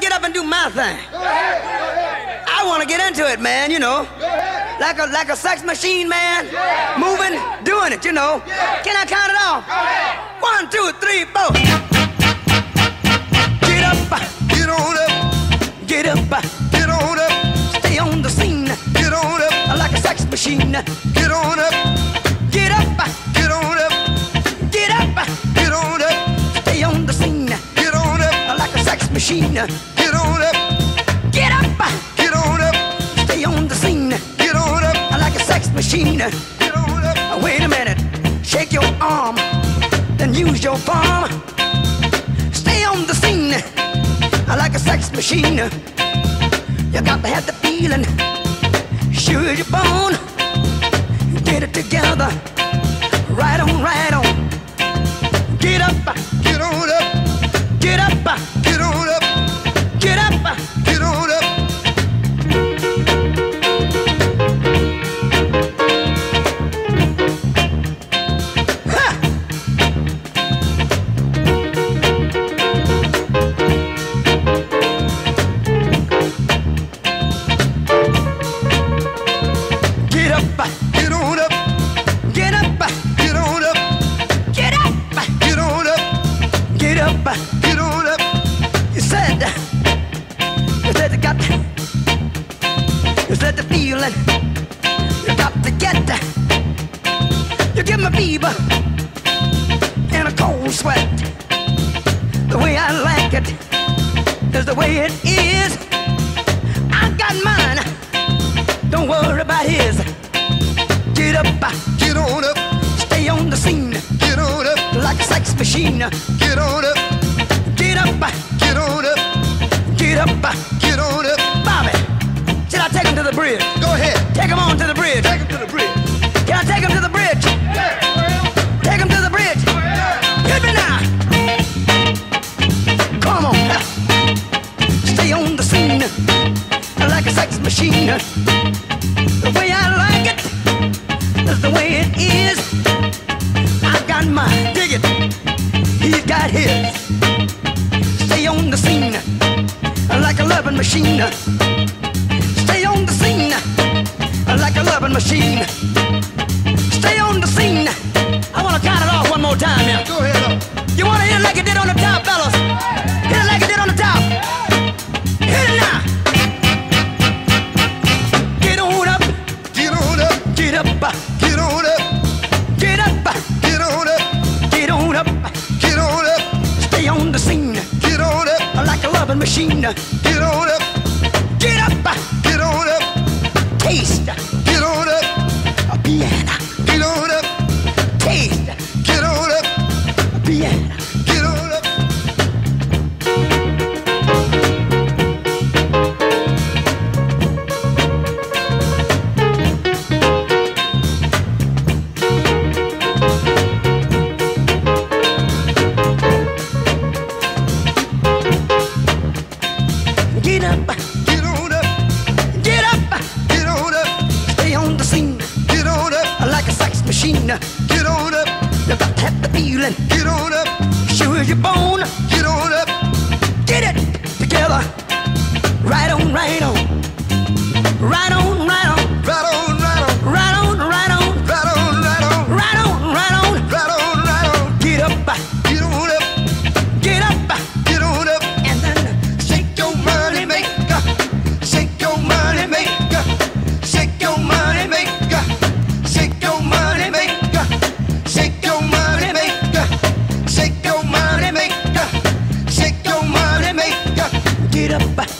get up and do my thing. I want to get into it, man, you know. Like a sex machine, man. Moving, doing it, you know. Can I count it off? 1, 2, 3, 4. Get up, Get on up, get up, get on up, stay on the scene. get on up, Like a sex machine. get on up, Get up, get on up, get up, get on up, stay on the scene. get on up, Like a sex machine. get on up, Get up, get on up, stay on the scene. get on up, Like a sex machine. get on up. Wait a minute, shake your arm, then use your palm. Stay on the scene, like a sex machine. You got to have the feeling, sure you're born. Get it together, right on, right on. Get up, Get on up, get up, get on up, get up. get on up. Get up, Get on up, get up, get on up, get up, get on up, get up. get on up. You said you said the feeling, you got to get that. You give me fever and a cold sweat. The way I like it is the way it is. I got mine, don't worry about his. Get up, Get on up, stay on the scene get on up, like a sex machine. get on up, Get up, get on up, get up. get on up. Bobby, should I take him to the bridge? Go ahead, Take him on to the bridge. take him to the bridge. Can I take him to the bridge? Take him to the bridge. Hit me now. Come on. Stay on the scene like a sex machine. The way I like it is the way it is. I got mine. Dig it. He's got his. Stay on the scene like a loving machine. Stay on the scene like a loving machine. Stay on the scene. I want to count it off one more time here. Go ahead up. You want to hit it like it did on the top, fellas? Hit it like it did on the top. Hit it now. Get on up, Get on up, get up, get on up, get up, get on up, get on up. get on up, Stay on the scene get on up, like a loving machine. get on up, Get up, get on up, taste get on up, a piano. get on up, Taste get on up, a piano. get on up. Get up, Get on up, get up. get on up, Stay on the scene get on up, like a sex machine. get on up, You got to have the feeling, get on up, sure as you're born. get on up, Get it together, right on, right on, right on, right on, right on, right on, right on, right on, right on, right on, right on, right on. right on, right on. Get up, Get on up, get up, get on up, and then shake your money maker, shake your money maker, shake your money maker, shake your money maker, shake your money maker, shake your money maker, shake your money maker. get up,